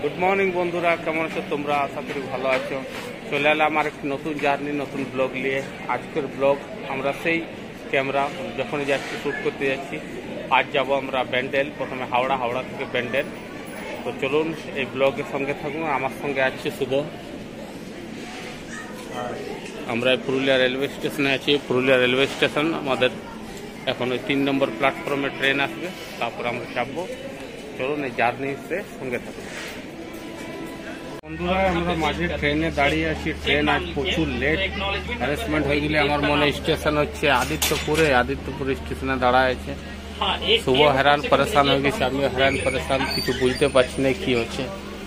Good morning বন্ধুরা, কেমন আছো তোমরা? আশা করি ভালো আছো। চলে এলাম আমার একটি নতুন জার্নি, নতুন ব্লগ নিয়ে। আজকের ব্লগ আমরা সেই ক্যামেরা যখনই যাচ্ছি শ্যুট করতে যাচ্ছি। আজ যাব আমরা ব্যান্ডেল, প্রথমে হাওড়া থেকে ব্যান্ডেল। তো চলুন এই ব্লগের সঙ্গে থাকুন। আমার সঙ্গে আছে শুধু। আমরা পুরুলিয়া রেলওয়ে স্টেশনে আছি। পুরুলিয়া রেলওয়ে স্টেশন আমাদের এখন ওই 3 নম্বর প্ল্যাটফর্মে ট্রেন আসবে, তারপর আমরা চাপবো। চলুন এই জার্নিতে সঙ্গে থাকুন বন্ধুরা। আমরা মাঝে ট্রেনে দাঁড়িয়ে আছি। ট্রেন আজ প্রচুর লেট, হ্যারাসমেন্ট হয়ে গেলে আমার মনে স্টেশন হচ্ছে আদিত্যপুর স্টেশনে দাঁড়ায় আছে। শুভ হ্যারান পরেশান হয়ে গেছে, আমিও হ্যারান পরেশান, কিছু বুঝতে পারছি না কি হচ্ছে।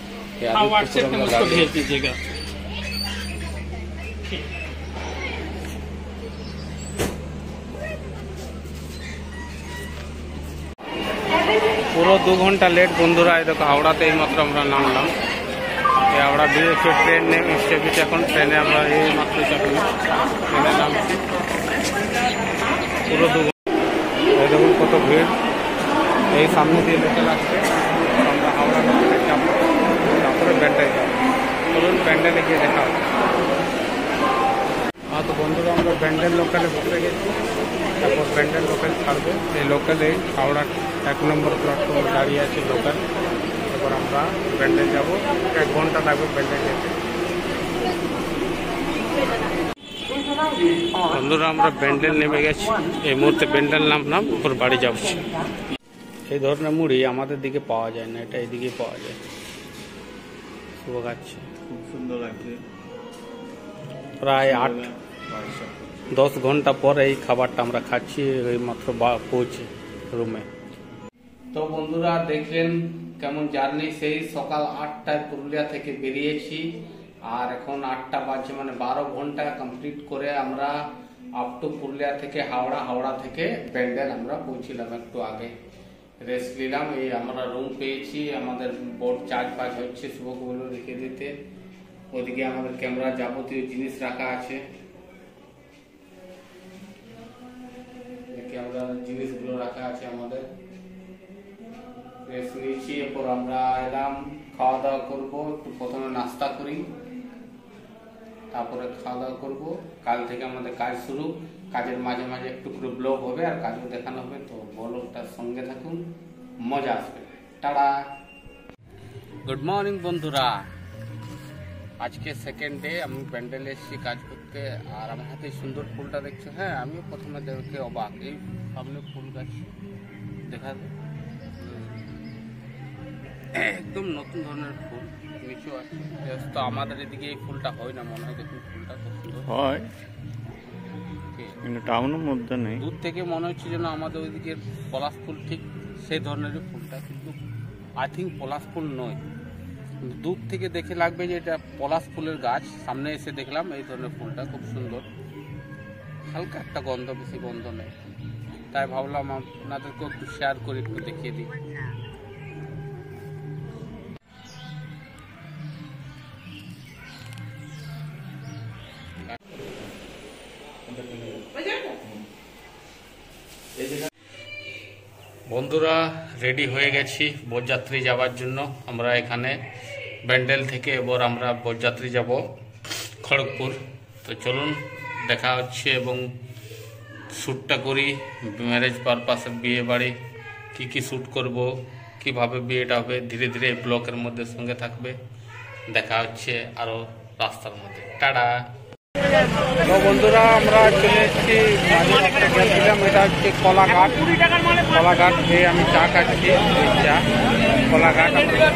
পুরো 2 ঘন্টা লেট বন্ধুরা। এই দেখো হাওড়াতে এই মাত্র আমরা নামলাম। হাওড়া বেরিয়েছে ট্রেন এসেছে এখন। ট্রেনে আমরা এই মাত্র চাপলাম, ট্রেনে নামছি। পুরো 2 ঘন্টা। এই দেখুন কত ভিড়। এই সামনে দিয়ে লোকাল আসছে। আমরা হাওড়া লোকালে চাপবো, তারপরে ব্যান্ডেল যাবো। চলুন ব্যান্ডেলে গিয়ে দেখা হবে। তো বন্ধুরা আমরা ব্যান্ডেল লোকালে ঢুকে গেছি। তারপর ব্যান্ডেল লোকাল ছাড়বে। এই লোকালে হাওড়া 1 নম্বর প্ল্যাটফর্মে দাঁড়িয়ে আছে লোকাল। তারপর আমরা ব্যান্ডেল যাব। 1 ঘন্টা লাগবে ব্যান্ডেল যেতে। বন্ধুরা আমরা ব্যান্ডেল নেমে গেছি। এই মুহূর্তে ব্যান্ডেল নামলাম, উপর বাড়ি যাব। এই ধরনের মুড়ি আমাদের দিকে পাওয়া যায় না, এটা এইদিকে পাওয়া যায়। শুভ খাচ্ছি, খুব সুন্দর লাগছে। প্রায় 8-10 ঘন্টা পর এই খাবারটা আমরা খাচ্ছি। এই মাত্র পৌঁছে রুমে। তো বন্ধুরা দেখলেন কেমন জার্নি। সেই সকাল 8টায় পুরুলিয়া থেকে বেরিয়েছি, আর এখন 8টা বাজছে, মানে 12 ঘন্টা কমপ্লিট করে আমরা আপ টু পুরুলিয়া থেকে হাওড়া থেকে ব্যান্ডেল আমরা পৌঁছিলাম। একটু আগে রেস্ট নিলাম। এই আমরা রুম পেয়েছি। আমাদের বোর্ড চার্জ হচ্ছে, শুভগুলো রেখে দিতে। ওদিকে আমাদের ক্যামেরা যাবতীয় জিনিস রাখা আছে। ক্যামেরার জিনিসগুলো রাখা আছে আমাদের। রেস্ট নিয়েছি, এরপর আমরা এলাম খাওয়া দাওয়া করবো। একটু প্রথমে নাস্তা করি, তারপরে খাওয়া দাওয়া করবো। কাল থেকে আমাদের কাজ শুরু। কাজের মাঝে মাঝে একটু করে ব্লগ হবে আর কাজও দেখানো হবে। তো ব্লগটার সঙ্গে থাকুন, মজা আসবে। টাটা। গুড মর্নিং বন্ধুরা। আজকে সেকেন্ড ডে। আমি ব্যান্ডেলে এসেছি কাজ করতে। আর আমার হাতে সুন্দর ফুলটা দেখছো। হ্যাঁ, আমিও প্রথমে দেখে অবাক। এই সামনে ফুল গাছ দেখা একদম নতুন ধরনের ফুল, নিচু আছে। তো আমাদের এদিকে এই ফুলটা হয় না মনে হয়। দেখুন ফুলটা খুব সুন্দর হয়, কিন্তু টাউনের মধ্যে নেই। দূর থেকে মনে হচ্ছে যেন আমাদের ওইদিকে পলাশ ফুল, ঠিক সেই ধরনেরই ফুলটা, কিন্তু আই থিঙ্ক পলাশ ফুল নয়। দূর থেকে দেখে লাগবে যে এটা পলাশ ফুলের গাছ। সামনে এসে দেখলাম এই ধরনের ফুলটা খুব সুন্দর। হালকা একটা গন্ধ, বেশি গন্ধ নেই। তাই ভাবলাম আপনাদেরকেও একটু শেয়ার করে একটু দেখিয়ে দিই। বন্ধুরা রেডি হয়ে গেছি বরযাত্রী যাওয়ার জন্য। আমরা এখানে ব্যান্ডেল থেকে এবার আমরা বরযাত্রী যাব খড়গপুর। তো চলুন দেখা হচ্ছে এবং শ্যুটটা করি। ম্যারেজ পারপাসে, বিয়ে বাড়ি কী শ্যুট করব, কিভাবে বিয়েটা হবে, ধীরে ধীরে ব্লকের মধ্যে সঙ্গে থাকবে। দেখা হচ্ছে আরও রাস্তার মধ্যে। টাটা। তো বন্ধুরা আমরা চলে এসেছি। গেছিলাম, এটা হচ্ছে কলাঘাট। এই আমি চা খাচ্ছি, চা কলাঘাট।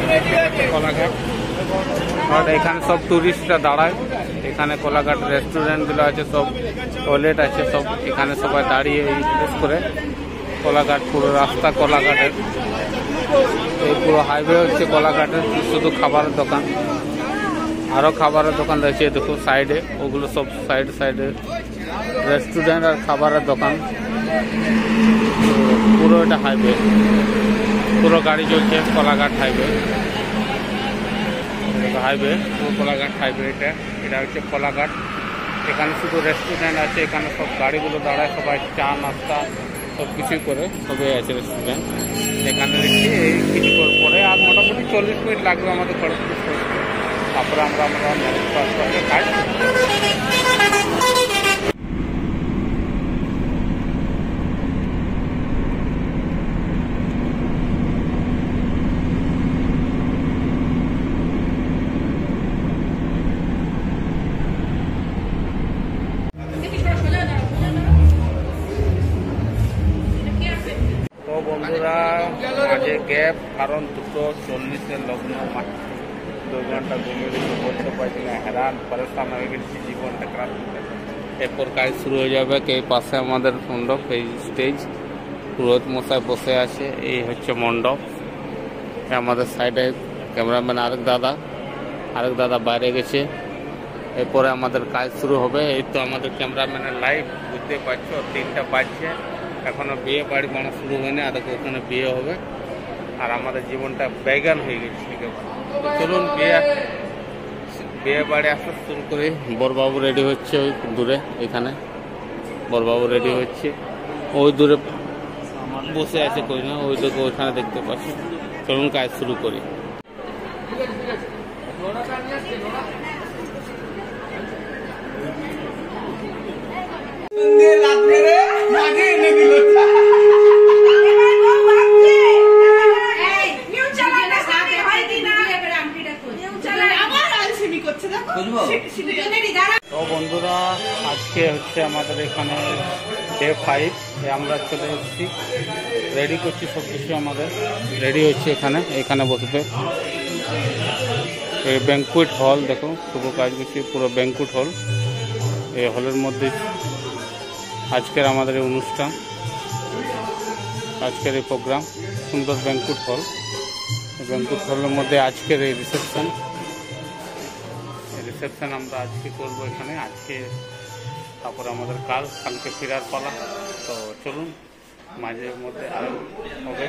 আর এখানে সব টুরিস্টরা দাঁড়ায়। এখানে কলাঘাট রেস্টুরেন্টগুলো আছে, সব টয়লেট আছে, সব এখানে সবাই দাঁড়িয়ে ইউজ করে। কলাঘাট পুরো রাস্তা কলাঘাটের। এই পুরো হাইওয়ে হচ্ছে কলাঘাটের। শুধু খাবারের দোকান, আরও খাবারের দোকান রয়েছে। দেখো সাইডে, ওগুলো সব সাইডে রেস্টুরেন্ট আর খাবারের দোকান। পুরো এটা হাইওয়ে, পুরো গাড়ি চলছে কলাঘাট হাইওয়ে। পুরো কলাঘাট হাইওয়ে। এটা হচ্ছে কলাঘাট। এখানে শুধু রেস্টুরেন্ট আছে, এখানে সব গাড়িগুলো দাঁড়ায়, সবাই চা নাস্তা সব কিছুই করে সবই আছে রেস্টুরেন্ট। এখানে দেখছি এই কিছুক্ষণ পরে আর মোটামুটি 40 মিনিট লাগবে আমাদের খড়গপুর পৌঁছতে। তারপরে আমরা ম্যারেজ পাস করতে কাজ। তো বন্ধুরা মাঝে গ্যাপ, কারণ 2:40 লগ্ন, 2 ঘন্টা ঘুমিয়ে দিতে বলতে পারছি না, হেরান পরেশান হয়ে গেছি, জীবনটা খারাপ। এরপর কাজ শুরু হয়ে যাবে। এই পাশে আমাদের মণ্ডপ, এই স্টেজ, পুরোহিত মশাই বসে আছে, এই হচ্ছে মণ্ডপ। আমাদের সাইডে ক্যামেরাম্যান আরেক দাদা বাইরে গেছে। এরপরে আমাদের কাজ শুরু হবে। এই তো আমাদের ক্যামেরাম্যানের লাইভ, বুঝতে পারছো 3টা বাজছে, এখনো বিয়ে বাড়ি বানা শুরু হয়নি, আর ওখানে বিয়ে হবে। আর আমাদের জীবনটা বেগান হয়ে গেছে একেবারে। তো চলুন বিয়ে বাড়ি আসা শুরু করি। বরবাবু রেডি হচ্ছে ওই দূরে, এখানে বরবাবু রেডি হচ্ছে, ওই দূরে বসে আছে কই না, ওই দিকে ওইখানে দেখতে পাচ্ছি। চলুন কাজ শুরু করি। তো বন্ধুরা আজকে হচ্ছে আমাদের এখানে ডে 5, আমরা চলে এসেছি, রেডি করছি সব কিছু, আমাদের রেডি হচ্ছে। এখানে বসবে এই ব্যাঙ্কুয়েট হল, দেখো শুভ কাজ করছি, পুরো ব্যাঙ্কুয়েট হল। এই হলের মধ্যে আজকের আমাদের এই অনুষ্ঠান, আজকের এই প্রোগ্রাম, সুন্দর ব্যাঙ্কুয়েট হল। এই ব্যাঙ্কুয়েট হলের মধ্যে আজকের এই রিসেপশন আমরা আজকে করবো এখানে আজকে। তারপরে আমাদের কালকে ফেরার পালা। তো চলুন মাঝের মধ্যে আরো হবে।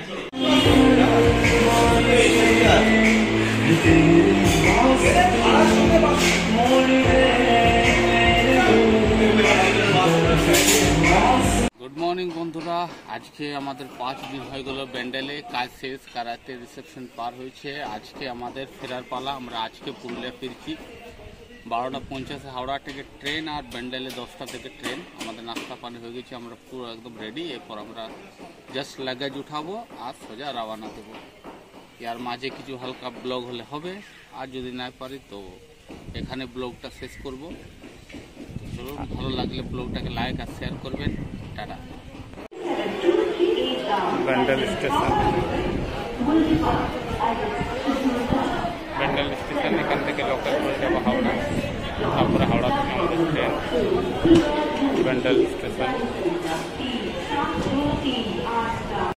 গুড মর্নিং বন্ধুরা, আজকে আমাদের 5 দিন হয়ে গেল ব্যান্ডেলে কাজ শেষ, কারাতে রিসেপশন পার হয়েছে। আজকে আমাদের ফেরার পালা। আমরা আজকে পুরুলিয়া ফিরছি 12:50 হাওড়া থেকে ট্রেন, আর ব্যান্ডেলে 10টা থেকে ট্রেন। আমাদের নাস্তা পানি হয়ে গেছে, আমরা পুরো একদম রেডি। এরপর আমরা জাস্ট লাগেজ উঠাবো আর সোজা রওনা দেবো। ইয়ার মাঝে কিছু হালকা ব্লগ হলে হবে, আর যদি না পারি তো এখানে ব্লগটা শেষ করব। চলুন, ভালো লাগলে ব্লগটাকে লাইক আর শেয়ার করবেন। টাটা। ব্যান্ডেল স্টেশন, এখান থেকে লোকাল করে যাবো হাওড়া, তারপরে হাওড়া থেকে আমাদের ট্রেন ব্যান্ডেল স্টেশন।